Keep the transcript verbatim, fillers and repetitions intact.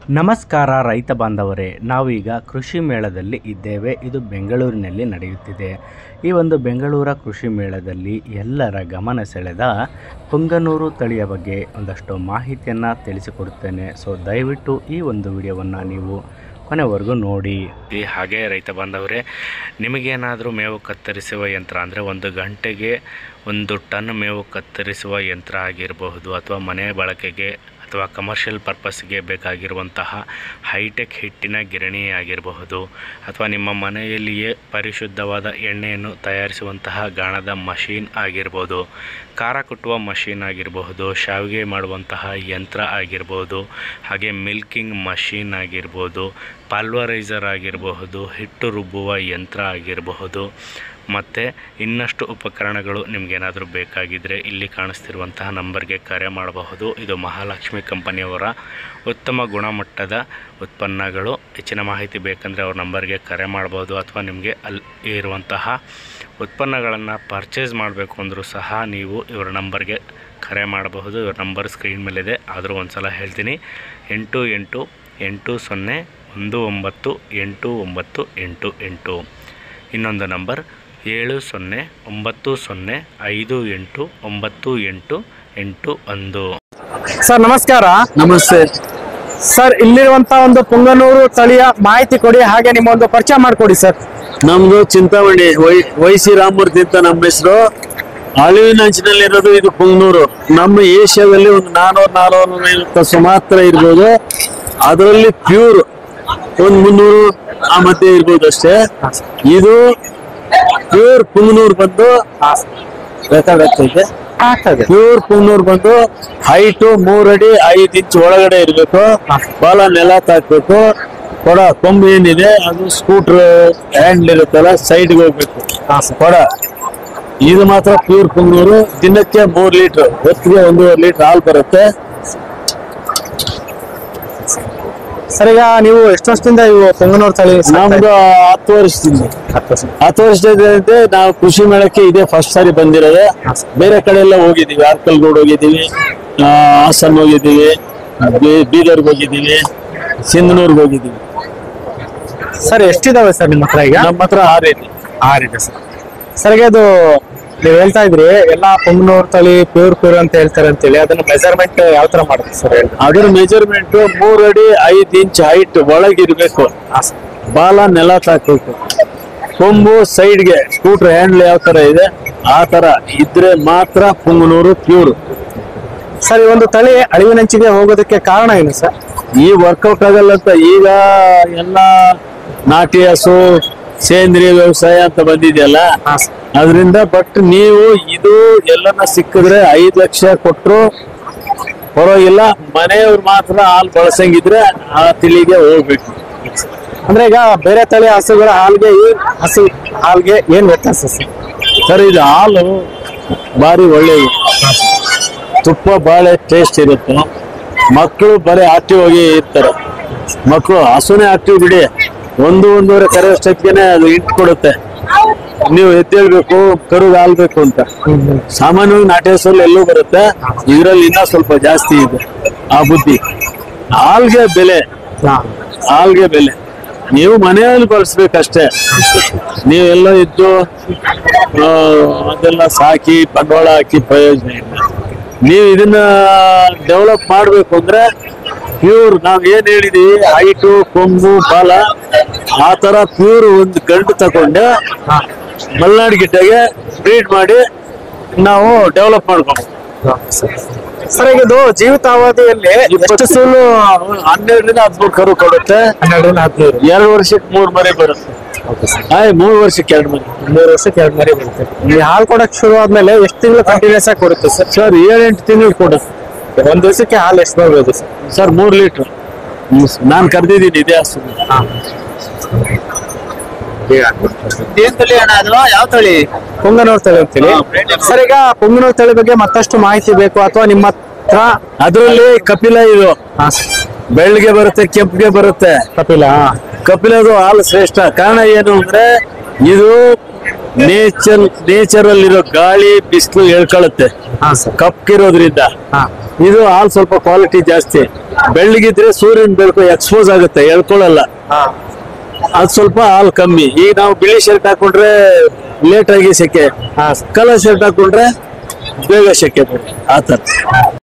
ನಮಸ್ಕಾರ ರೈತ ಬಾಂಧವರೇ, ನಾವೀಗ ಕೃಷಿ ಮೇಳದಲ್ಲಿ ಇದ್ದೇವೆ. ಇದು ಬೆಂಗಳೂರಿನಲ್ಲಿ ನಡೆಯುತ್ತಿದೆ. ಈ ಒಂದು ಬೆಂಗಳೂರ ಕೃಷಿ ಮೇಳದಲ್ಲಿ ಎಲ್ಲರ ಗಮನ ಸೆಳೆದ ಪುಂಗನೂರು ತಳಿಯ ಬಗ್ಗೆ ಒಂದಷ್ಟು ಮಾಹಿತಿಯನ್ನು ತಿಳಿಸಿಕೊಡುತ್ತೇನೆ. ಸೊ ದಯವಿಟ್ಟು ಈ ಒಂದು ವಿಡಿಯೋವನ್ನು ನೀವು ಕೊನೆವರೆಗೂ ನೋಡಿ. ಹಾಗೆ ರೈತ ಬಾಂಧವರೇ, ನಿಮಗೇನಾದರೂ ಮೇವು ಕತ್ತರಿಸುವ ಯಂತ್ರ ಅಂದರೆ ಒಂದು ಗಂಟೆಗೆ ಒಂದು ಟನ್ ಮೇವು ಕತ್ತರಿಸುವ ಯಂತ್ರ ಆಗಿರಬಹುದು, ಅಥವಾ ಮನೆ ಬಳಕೆಗೆ ಅಥವಾ ಕಮರ್ಷಿಯಲ್ ಪರ್ಪಸ್ಗೆ ಬೇಕಾಗಿರುವಂತಹ ಹೈಟೆಕ್ ಹಿಟ್ಟಿನ ಗಿರಣಿ ಆಗಿರಬಹುದು, ಅಥವಾ ನಿಮ್ಮ ಮನೆಯಲ್ಲಿಯೇ ಪರಿಶುದ್ಧವಾದ ಎಣ್ಣೆಯನ್ನು ತಯಾರಿಸುವಂತಹ ಗಾಣದ ಮಷೀನ್ ಆಗಿರ್ಬೋದು, ಖಾರ ಕುಟ್ಟುವ ಮಷೀನ್ ಆಗಿರಬಹುದು, ಶಾವಿಗೆ ಮಾಡುವಂತಹ ಯಂತ್ರ ಆಗಿರ್ಬೋದು, ಹಾಗೆ ಮಿಲ್ಕಿಂಗ್ ಮಷೀನ್ ಆಗಿರ್ಬೋದು, ಪಾಲ್ವರೈಸರ್ ಆಗಿರಬಹುದು, ಹಿಟ್ಟು ರುಬ್ಬುವ ಯಂತ್ರ ಆಗಿರಬಹುದು, ಮತ್ತು ಇನ್ನಷ್ಟು ಉಪಕರಣಗಳು ನಿಮಗೇನಾದರೂ ಬೇಕಾಗಿದ್ದರೆ ಇಲ್ಲಿ ಕಾಣಿಸ್ತಿರುವಂತಹ ನಂಬರ್ಗೆ ಕರೆ ಮಾಡಬಹುದು. ಇದು ಮಹಾಲಕ್ಷ್ಮಿ ಕಂಪನಿಯವರ ಉತ್ತಮ ಗುಣಮಟ್ಟದ ಉತ್ಪನ್ನಗಳು. ಹೆಚ್ಚಿನ ಮಾಹಿತಿ ಬೇಕಂದರೆ ಅವ್ರ ನಂಬರ್ಗೆ ಕರೆ ಮಾಡಬಹುದು, ಅಥವಾ ನಿಮಗೆ ಅಲ್ಲಿ ಇರುವಂತಹ ಉತ್ಪನ್ನಗಳನ್ನು ಪರ್ಚೇಸ್ ಮಾಡಬೇಕು ಅಂದರೂ ಸಹ ನೀವು ಇವರ ನಂಬರ್ಗೆ ಕರೆ ಮಾಡಬಹುದು. ಇವರ ನಂಬರ್ ಸ್ಕ್ರೀನ್ ಮೇಲಿದೆ, ಆದರೂ ಒಂದು ಸಲ ಹೇಳ್ತೀನಿ: ಎಂಟು ಎಂಟು ಎಂಟು ಸೊನ್ನೆ ಒಂದು ಒಂಬತ್ತು ಎಂಟು ಒಂಬತ್ತು ಎಂಟು ಎಂಟು. ಇನ್ನೊಂದು ನಂಬರ್ ಏಳು ಸೊನ್ನೆ ಒಂಬತ್ತು ಸೊನ್ನೆ ಐದು ಎಂಟು ಒಂಬತ್ತು ಎಂಟು ಎಂಟು ಒಂದು. ಸರ್ ನಮಸ್ಕಾರ. ನಮಸ್ತೆ ಸರ್, ಇಲ್ಲಿರುವಂತ ಒಂದು ಪುಂಗನೂರು ತಳಿಯ ಮಾಹಿತಿ ಕೊಡಿ, ಹಾಗೆ ನಿಮ್ಮ ಒಂದು ಪರಿಚಯ ಮಾಡಿಕೊಡಿ ಸರ್. ನಮ್ದು ಚಿಂತಾಮಣಿ ವೈ ವೈಸಿ ರಾಮಮೂರ್ತಿ ಅಂತ ನಮ್ಮ ಹೆಸರು. ಅಳಿವಿನ ಅಂಚಿನಲ್ಲಿರೋದು ಇದು ಪುಂಗನೂರು. ನಮ್ಮ ಏಷ್ಯಾದಲ್ಲಿ ಒಂದು ನಾನೂರು ನಾನೂರ ಐವತ್ತು ಮಾತ್ರ ಇರ್ಬೋದು. ಅದರಲ್ಲಿ ಪ್ಯೂರ್ ಒಂದು ಮುನ್ನೂರು ಆ ಮಧ್ಯೆ ಇರ್ಬೋದು ಅಷ್ಟೇ. ಇದು ಪ್ಯೂರ್ ಪುಂಗನೂರು ಬಂದು ಪ್ಯೂರ್ ಪುಂಗನೂರು ಬಂದು ಹೈಟು ಮೂರಡಿ ಐದು ಇಂಚ್ ಒಳಗಡೆ ಇರ್ಬೇಕು. ಬಾಲ ನೆಲ ತಾಕ್ಬೇಕು. ಕೊಡ ಕೊಂಬು ಏನಿದೆ ಅದು ಸ್ಕೂಟರ್ ಹ್ಯಾಂಡ್ಲ್ ಇರುತ್ತಲ್ಲ, ಸೈಡ್ಗೆ ಹೋಗ್ಬೇಕು ಕೊಡ. ಇದು ಮಾತ್ರ ಪ್ಯೂರ್ ಪುಂಗನೂರು. ದಿನಕ್ಕೆ ಮೂರ್ ಲೀಟರ್, ಹೊತ್ತಿಗೆ ಒಂದೂವರೆ ಲೀಟರ್ ಹಾಲು ಬರುತ್ತೆ. ಸರ್, ಈಗ ನೀವು ಎಷ್ಟು ವರ್ಷದಿಂದ ಇವು ಪುಂಗನೂರು ತಳಿ? ನಮ್ದು ಹತ್ತು ವರ್ಷದಿಂದ ಹತ್ತು ವರ್ಷದಿಂದ ನಾವು ಕೃಷಿ ಮೇಳಕ್ಕೆ ಇದೇ ಫಸ್ಟ್ ಸಾರಿ ಬಂದಿರೋದು. ಬೇರೆ ಕಡೆ ಎಲ್ಲ ಹೋಗಿದ್ದೀವಿ, ಆರ್ಕಲ್ಗೋಡ್ ಹೋಗಿದ್ದೀವಿ, ಹಾಸನ್ ಹೋಗಿದ್ದೀವಿ, ಬೀದರ್ಗೆ ಹೋಗಿದ್ದೀವಿ, ಸಿಂಧನೂರ್ಗೆ ಹೋಗಿದ್ದೀವಿ. ಸರ್, ಎಷ್ಟಿದಾವೆ ಸರ್ ನಿಮ್ಮ ಹತ್ರ ಈಗ? ನಮ್ಮ ಹತ್ರ ಆರು ಇದೆ. ಆರಿದೆ ಸರ್. ಸರ್, ಅದು ನೀವು ಹೇಳ್ತಾ ಇದ್ರಿ ಎಲ್ಲಾ ಪುಂಗನೂರು ತಳಿ ಪ್ಯೂರ್ ಪ್ಯೂರ್ ಅಂತ ಹೇಳ್ತಾರೆ ಅಂತೇಳಿ, ಅದನ್ನ ಮೆಜರ್ಮೆಂಟ್ ಯಾವ ತರ ಮಾಡುತ್ತೆ ಸರ್? ಅದ್ರ ಮೆಜರ್ಮೆಂಟ್ ಮೂರ್ ಅಡಿ ಐದ್ ಇಂಚ್ ಹೈಟ್ ಒಳಗಿರ್ಬೇಕು. ಬಾಲ ನೆಲ ತಾಕ್ಬೇಕು. ಕೊಂಬು ಸೈಡ್ಗೆ ಸ್ಕೂಟರ್ ಹ್ಯಾಂಡ್ಲ್ ಯಾವ ತರ ಇದೆ ಆ ತರ ಇದ್ರೆ ಮಾತ್ರ ಪುಂಗನೂರು ಪ್ಯೂರ್. ಸರ್, ಈ ಒಂದು ತಳಿ ಅಳಿವಿನಂಚಿಗೆ ಹೋಗೋದಕ್ಕೆ ಕಾರಣ ಏನು ಸರ್? ಈ ವರ್ಕೌಟ್ ಆಗಲ್ಲ ಅಂತ ಈಗ ಎಲ್ಲ ನಾಟಿ ಹಸು ಸೇಂದ್ರಿಯ ವ್ಯವಸಾಯ ಅಂತ ಬಂದಿದೆಯಲ್ಲ, ಅದರಿಂದ. ಬಟ್ ನೀವು ಇದು ಎಲ್ಲನ ಸಿಕ್ಕಿದ್ರೆ ಐದ್ ಲಕ್ಷ ಕೊಟ್ರು ಪರವಾಗಿಲ್ಲ. ಮನೆಯವ್ರು ಮಾತ್ರ ಹಾಲು ಬಳಸಂಗಿದ್ರೆ ಆ ತಿಳಿಗೆ ಹೋಗ್ಬೇಕು. ಅಂದ್ರೆ ಈಗ ಬೇರೆ ತಳಿ ಹಸುಗಳ ಹಾಲ್ಗೆ ಈ ಹಸು ಹಾಲ್ಗೆ ಏನ್ ವ್ಯತ್ಯಾಸ ಸರ್? ಸರ್, ಇದು ಹಾಲು ಭಾರಿ ಒಳ್ಳೆಯದು. ತುಪ್ಪ ಬಾಳೆ ಟೇಸ್ಟ್ ಇರುತ್ತೆ. ಮಕ್ಕಳು ಬರೀ ಆಕ್ಟಿವ್ ಆಗಿ ಇರ್ತಾರೆ. ಮಕ್ಕಳು ಹಸುನೇ ಆಕ್ಟಿವ್ ಬಿಡಿ, ಒಂದು ಒಂದೂವರೆ ಕರೆ ಅಷ್ಟೊತ್ತಿಗೆ ಅದು ಇಂಟ್ ಕೊಡುತ್ತೆ. ನೀವು ಎದ್ದೇಳ್ಬೇಕು, ಕರುಗೆ ಹಾಲ್ಬೇಕು ಅಂತ. ಸಾಮಾನ್ಯವಾಗಿ ನಾಟಿ ಹಸುರಲ್ಲಿ ಎಲ್ಲೂ ಬರುತ್ತೆ, ಇದರಲ್ಲಿ ಇನ್ನೂ ಸ್ವಲ್ಪ ಜಾಸ್ತಿ ಇದೆ ಆ ಬುದ್ಧಿ. ಹಾಲ್ಗೆ ಬೆಲೆ, ಹಾಲ್ಗೆ ಬೆಲೆ. ನೀವು ಮನೆಯಲ್ಲಿ ಬಳಸ್ಬೇಕಷ್ಟೇ. ನೀವೆಲ್ಲ ಇದ್ದು ಅದೆಲ್ಲ ಸಾಕಿ ಬಂಡವಾಳ ಹಾಕಿ ಪ್ರಯೋಜನ ಇಲ್ಲ. ನೀವು ಇದನ್ನ ಡೆವಲಪ್ ಮಾಡ್ಬೇಕು ಅಂದ್ರೆ ಪ್ಯೂರ್ ನಾವ್ ಏನ್ ಹೇಳಿದೀವಿ, ಹೈಟು ಕೊಂಬು ಬಾಲ ಆ ತರ ಪ್ಯೂರ್ ಒಂದು ಗಂಡು ತಗೊಂಡು ಮಲ್ನಾಡ್ ಗಿಡ್ಡೆಗೆ ಬ್ರೀಡ್ ಮಾಡಿ ನಾವು ಡೆವಲಪ್ ಮಾಡ್ಬೇಕು. ಸರ್, ಈಗ ಇದು ಜೀವಿತಾವಧಿಯಲ್ಲಿ ಎಷ್ಟು ಸೂಲು? ಹನ್ನೆರಡರಿಂದ ಹದಿಮೂರು ಕರು ಕೊಡುತ್ತೆ. ಹನ್ನೆರಡರಿಂದ ಹದಿಮೂರು ಎರಡು ವರ್ಷಕ್ಕೆ ಮೂರ್ ಮರಿ ಬರುತ್ತೆ. ಆಯ್ ಮೂರ್ ವರ್ಷಕ್ಕೆ ಎರಡು ಮರಿ ಮೂರು ವರ್ಷಕ್ಕೆ ಎರಡು ಮರಿ ಬರುತ್ತೆ. ಈ ಹಾಲು ಕೊಡಕ್ ಶುರು ಆದ್ಮೇಲೆ ಎಷ್ಟು ತಿಂಗಳು ಕಂಟಿನ್ಯೂಸ್ ಆಗಿ ಕೊಡುತ್ತೆ ಸರ್? ಸರ್, ಏಳೆಂಟು ತಿಂಗಳು ಕೊಡುತ್ತೆ. ಒಂದ್ ದಿವಸಕ್ಕೆ ಹಾಲು ಎಷ್ಟು ಬರ್ಬೋದು ಸರ್? ಸರ್, ಮೂರ್ ಲೀಟರ್ ನಾನ್ ಕರ್ದಿದ್ದೀನಿ ಇದೇ ಹಸು. ಯಾವ ತಳಿ? ಪುಂಗನೂರು ತಳಿ ಅಂತೇಳಿ. ಸರ್, ಈಗ ಪುಂಗನೂರು ತಳಿ ಬಗ್ಗೆ ಮತ್ತಷ್ಟು ಮಾಹಿತಿ ಬೇಕು ಅಥವಾ ನಿಮ್ಮ ಹತ್ರ? ಅದರಲ್ಲಿ ಕಪಿಲ ಇದು ಬೆಳ್ಳಿಗೆ ಬರುತ್ತೆ, ಕೆಂಪಿಗೆ ಬರುತ್ತೆ. ಕಪಿಲ ಕಪಿಲದು ಹಾಲು ಶ್ರೇಷ್ಠ. ಕಾರಣ ಏನು ಅಂದ್ರೆ ಇದು ನೇಚರ್ ನೇಚರ್ ಅಲ್ಲಿರೋ ಗಾಳಿ ಬಿಸಿಲು ಹೇಳ್ಕೊಳ್ಳುತ್ತೆ ಹಾ ಸರ್. ಕಪ್ಪಿರೋದ್ರಿಂದ. ಹಾ ಇದು ಹಾಲು ಸ್ವಲ್ಪ ಕ್ವಾಲಿಟಿ ಜಾಸ್ತಿ. ಬೆಳ್ಳಗಿದ್ರೆ ಸೂರ್ಯನ ಬೆಳಕು ಎಕ್ಸ್ಪೋಸ್ ಆಗುತ್ತೆ, ಹೇಳ್ಕೊಳ್ಳಲ್ಲ. ಹಾ ಅದು ಸ್ವಲ್ಪ ಹಾಲು ಕಮ್ಮಿ. ಈಗ ನಾವು ಬಿಳಿ ಶರ್ಟ್ ಹಾಕೊಂಡ್ರೆ ಲೇಟ್ ಆಗಿ ಸೆಕೆ, ಹಾ ಕಲರ್ ಶರ್ಟ್ ಹಾಕೊಂಡ್ರೆ ಬೇಗ ಸೆಕೆ ಬರುತ್ತೆ, ಆತರ.